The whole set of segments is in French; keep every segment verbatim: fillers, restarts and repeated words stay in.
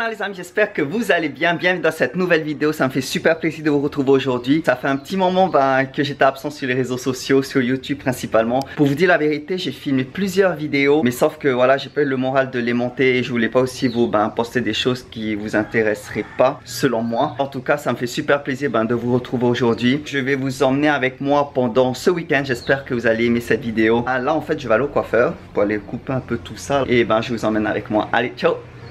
Yorana les amis, j'espère que vous allez bien. Bienvenue dans cette nouvelle vidéo, ça me fait super plaisir de vous retrouver aujourd'hui. Ça fait un petit moment ben, que j'étais absent sur les réseaux sociaux, sur YouTube principalement. Pour vous dire la vérité, j'ai filmé plusieurs vidéos, mais sauf que voilà, j'ai pas eu le moral de les monter et je voulais pas aussi vous ben, poster des choses qui vous intéresseraient pas, selon moi. En tout cas, ça me fait super plaisir ben, de vous retrouver aujourd'hui. Je vais vous emmener avec moi pendant ce week-end, j'espère que vous allez aimer cette vidéo. Ah, là en fait, je vais aller au coiffeur pour aller couper un peu tout ça et ben je vous emmène avec moi. Allez, ciao!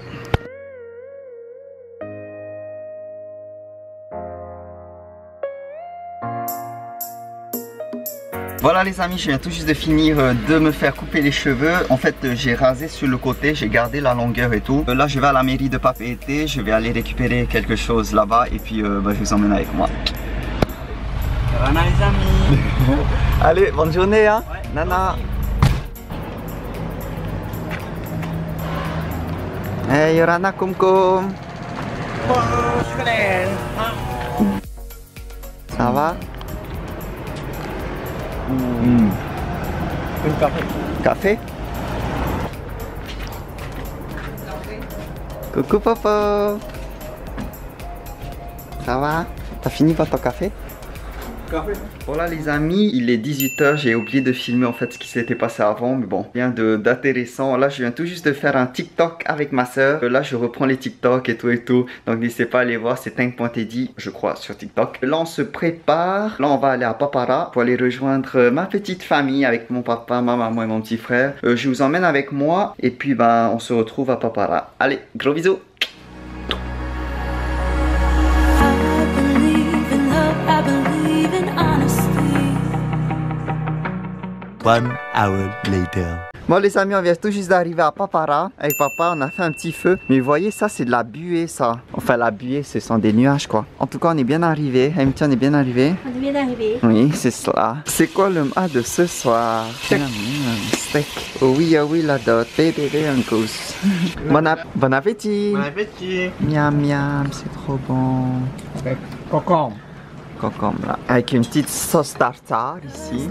Voilà les amis, je viens tout juste de finir de me faire couper les cheveux. En fait, j'ai rasé sur le côté, j'ai gardé la longueur et tout. Là, je vais à la mairie de Papeete, je vais aller récupérer quelque chose là-bas et puis euh, bah, je vous emmène avec moi. Yorana les amis. Allez, bonne journée hein, ouais. Nana. Hey Yorana Kumkum. Ça va? Mmh. Un café. Café? Coucou papa. Ça va? T'as fini votre café? Café. Voilà les amis, il est dix-huit heures, j'ai oublié de filmer en fait ce qui s'était passé avant, mais bon, rien d'intéressant. Là je viens tout juste de faire un TikTok avec ma soeur. Là je reprends les TikTok et tout et tout, donc n'hésitez pas à aller voir, c'est Tank point Teddy, je crois, sur TikTok. Là on se prépare, là on va aller à Papara pour aller rejoindre ma petite famille avec mon papa, ma maman et mon petit frère. Euh, je vous emmène avec moi et puis ben on se retrouve à Papara. Allez, gros bisous. One hour later. Bon les amis, on vient tout juste d'arriver à Papara. Avec papa, on a fait un petit feu. Mais vous voyez, ça c'est de la buée ça. Enfin la buée, ce sont des nuages quoi. En tout cas, on est bien arrivé. Hamilty, on est bien arrivé. On est bien arrivé. Oui, c'est cela. C'est quoi le mât de ce soir? Steak. Mmh, steak. Oh oui, oh oui, la dot. Bébé, bébé, un gosse. Bon, ap bon appétit. Bon appétit. Miam, miam, c'est trop bon. Avec concombre. Concombre là. Avec une petite sauce tartare ici.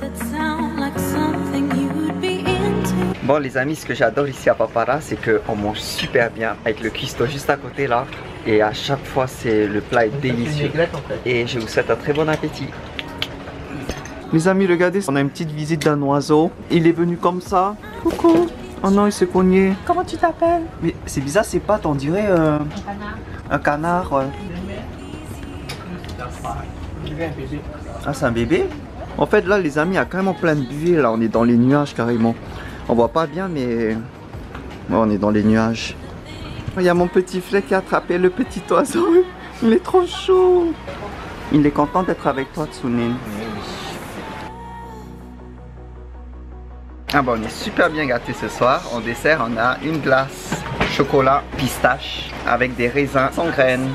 Bon les amis, ce que j'adore ici à Papara, c'est qu'on mange super bien avec le cuistot juste à côté là. Et à chaque fois, c'est le plat est délicieux. Et je vous souhaite un très bon appétit. Les amis, regardez, on a une petite visite d'un oiseau. Il est venu comme ça. Coucou. Oh non, il s'est cogné. Comment tu t'appelles? Mais c'est bizarre, ses pattes, on dirait euh, un canard. Un canard, ouais. Ah, c'est un bébé? En fait, là, les amis, il y a carrément plein de buées. Là, on est dans les nuages carrément. On voit pas bien, mais ouais, on est dans les nuages. Il y a mon petit frère qui a attrapé le petit oiseau. Il est trop chaud. Il est content d'être avec toi, Tsunin. Ah bon, on est super bien gâtés ce soir. En dessert, on a une glace chocolat pistache avec des raisins sans graines.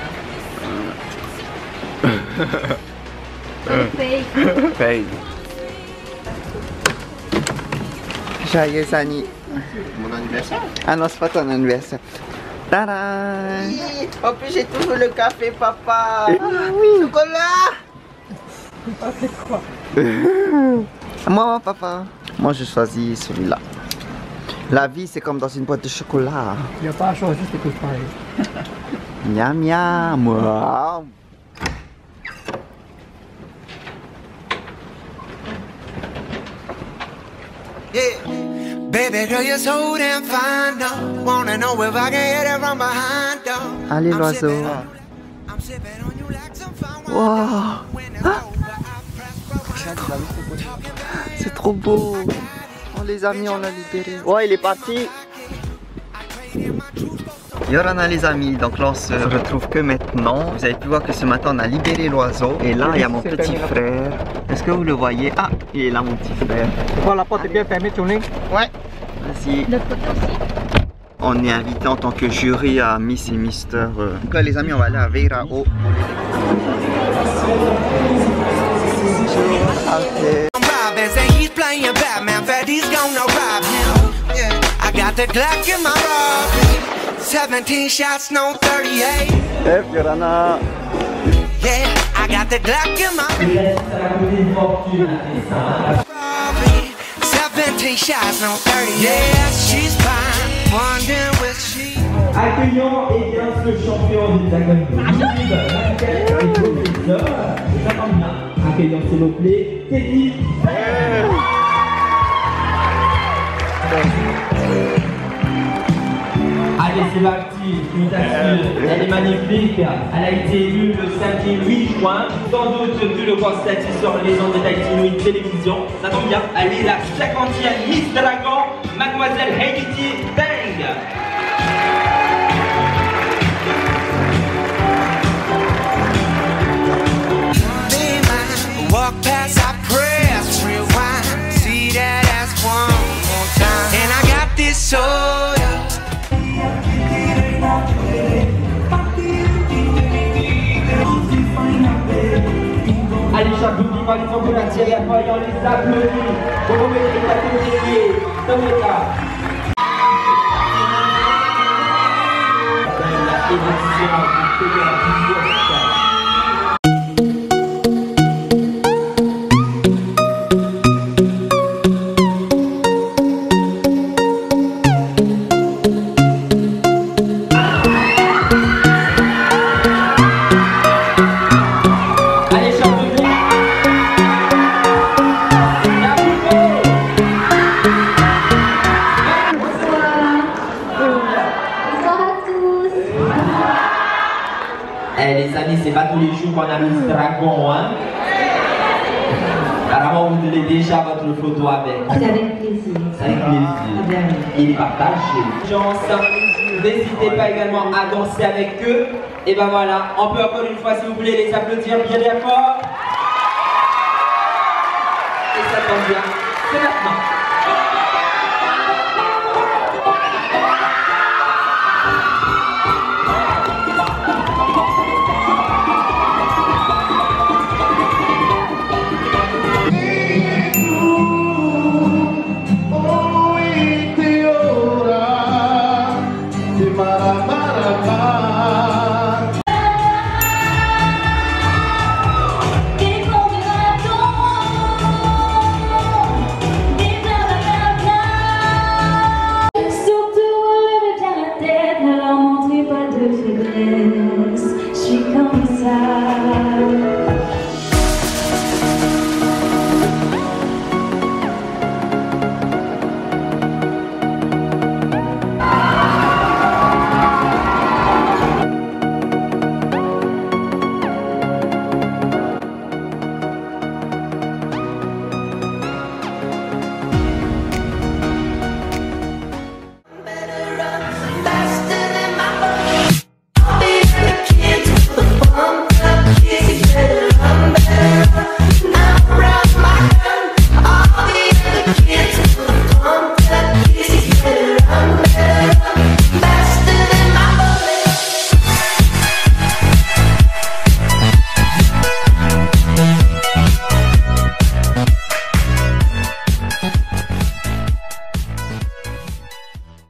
Paye. Paye. Joyeux Annie. Mon anniversaire. Ah non, c'est pas ton anniversaire. Tadam! En plus, j'ai toujours le café, papa. Ah oui. Chocolat. C'est quoi? Moi, papa. Moi, je choisis celui-là. La vie, c'est comme dans une boîte de chocolat. Il n'y a pas à choisir, c'est tout pareil. Miam, miam. Wow. Yeah. Baby girl, you're so damn fine, though. Wanna know if I can hit it from behind, though. Allez, l'oiseau. Wow. Ah. C'est trop beau. Oh, les amis, on l'a libéré. Ouais, il est parti. Yorana les amis, donc là on se retrouve que maintenant. Vous avez pu voir que ce matin on a libéré l'oiseau. Et là il y a mon petit frère. Est-ce que vous le voyez? Ah, il est là mon petit frère. Bon, la porte est bien fermée, Tony. Ouais. Vas-y. Le côté aussi. On est invité en tant que jury à Miss et Mister. Donc là les amis, on va aller à Veirao. seventeen shots, no thirty-eight. F, Yorana. Yeah, I got the Glock in my seventeen shots, no thirty. Yeah, she's fine. Wondering where she Accueillons et bien ce champion des hexagones de YouTube, Michael et professeur. Ça tombe bien. Accueillons s'il vous plaît, Teddy. Allez, c'est parti, je vous assure, elle est magnifique. Elle a été élue le samedi huit juin. Sans doute, tu le constates sur les ondes de Daitinui Télévision. Ça tombe bien, elle est la cinquantième Miss Dragon, Mademoiselle Haiti Bang. Walk past, I press, rewind, see that ass one more time. And I got this soda. Allez, chaque boutique, par exemple, pour la tirer à foyer, on les applaudit. Vous remettez les catégories, dans le cas. La édition du pays à plusieurs stars. Eh les amis, c'est pas tous les jours qu'on a Miss Dragon, hein. Apparemment, vous voulez déjà votre photo avec. C'est avec plaisir. C'est avec plaisir. Il est partagé. N'hésitez pas également à danser avec eux. Et ben voilà, on peut encore une fois, s'il vous plaît, les applaudir bien bien fort. Et ça tombe bien, c'est maintenant.